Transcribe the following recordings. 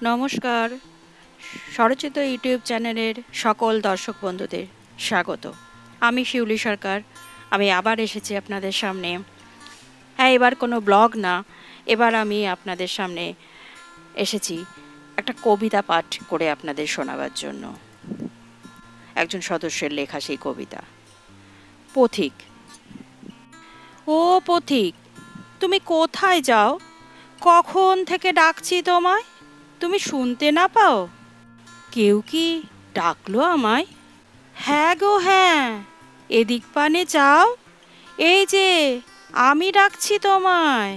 নমস্কার। স্বরচিত ইউটিউব চ্যানেলের সকল দর্শক বন্ধুদের স্বাগত। আমি শিউলি সরকার। আমি আবার এসেছি আপনাদের সামনে। হ্যাঁ, এবার কোনো ব্লগ না, এবার আমি আপনাদের সামনে এসেছি একটা কবিতা পাঠ করে আপনাদের শোনাবার জন্য। একজন সদস্যের লেখা সেই কবিতা। পথিক। ও পথিক, তুমি কোথায় যাও? কখন থেকে ডাকছি তোমায়, তুমি শুনতে না পাও? কেউ কি ডাকলো আমায়? হ্যাঁ গো হ্যাঁ, এদিক পানে যাও, এই যে আমি ডাকছি তোমায়।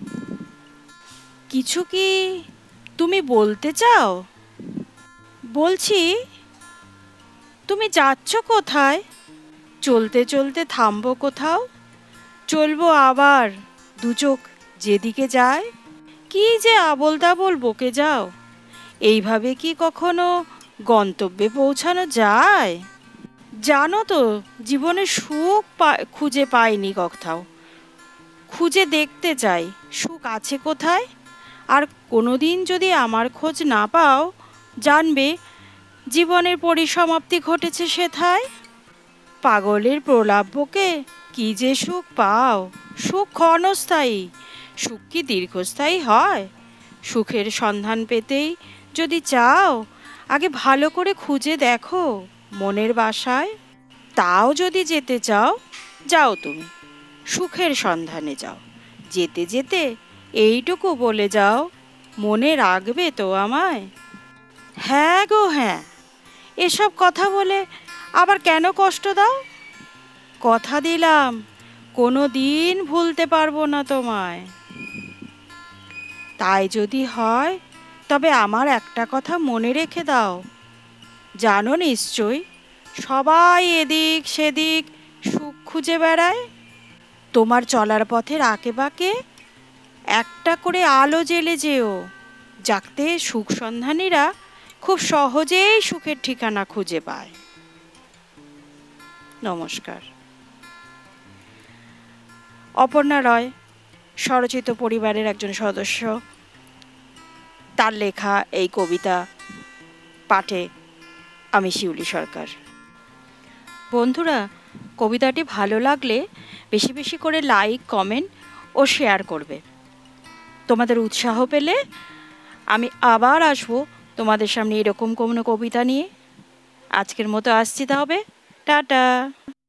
কিছু কি তুমি বলতে চাও? বলছি, তুমি যাচ্ছ কোথায়? চলতে চলতে থামবো কোথাও, চলবো আবার দু চোখ যেদিকে যায়। কি যে আবোল তাবোল বকে যাও, এইভাবে কি কখনো গন্তব্যে পৌঁছানো যায়? জানো তো, জীবনে সুখ খুঁজে পাইনি কোথাও, খুঁজে দেখতে চাই সুখ আছে কোথায়। আর কোনোদিন যদি আমার খোঁজ না পাও, জানবে জীবনের পরিসমাপ্তি ঘটেছে সেথায়। পাগলের প্রলাপকে কি যে সুখ পাও, সুখ ক্ষণস্থায়ী, সুখ কি দীর্ঘস্থায়ী হয়? সুখের সন্ধান পেতেই যদি চাও, আগে ভালো করে খুঁজে দেখো মনের বাসায়। তাও যদি যেতে চাও, যাও তুমি সুখের সন্ধানে যাও। যেতে যেতে এইটুকু বলে যাও, মনে রাখবে তো আমায়? হ্যাঁ গো হ্যাঁ, এসব কথা বলে আবার কেন কষ্ট দাও? কথা দিলাম কোনো দিন ভুলতে পারবো না তোমায়। তাই যদি হয়, তবে আমার একটা কথা মনে রেখে দাও। জানো নিশ্চয়, সবাই এদিক সেদিক সুখ খুঁজে বেড়ায়। তোমার চলার পথের আঁকেবাঁকে একটা করে আলো জ্বেলে যেও, যাতে সুখ সন্ধানীরা খুব সহজেই সুখের ঠিকানা খুঁজে পায়। নমস্কার। অপর্ণা রয়, স্বরচিত পরিবারের একজন সদস্য, তার লেখা এই কবিতা পাঠে আমি শিউলি সরকার। বন্ধুরা, কবিতাটি ভালো লাগলে বেশি বেশি করে লাইক, কমেন্ট ও শেয়ার করবে। তোমাদের উৎসাহ পেলে আমি আবার আসবো তোমাদের সামনে এরকম কোনো কবিতা নিয়ে। আজকের মতো আসছি, তবে টাটা।